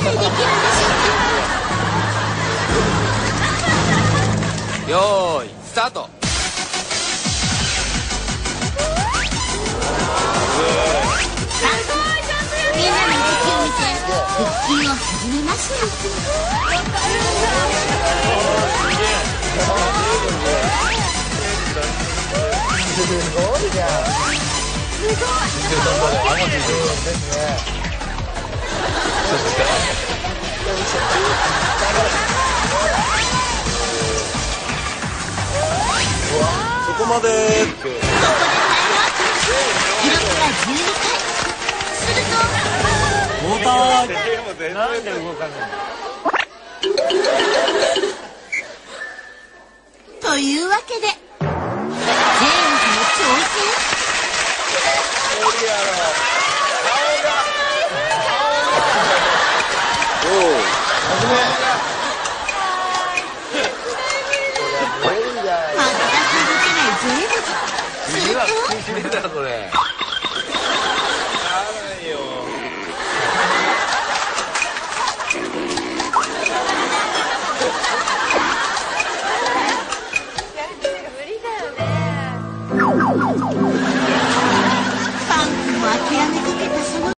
できるんでしょうか。 よーいスタート。 みんなの動きを見て腹筋を始めました。 すごいじゃん。 すごい。 そこまでって。 ここでタイムアップ。記録が12回。すると交代。 なんで動かないの？ というわけでジェームズの挑戦。全く動けないジェームズ。すると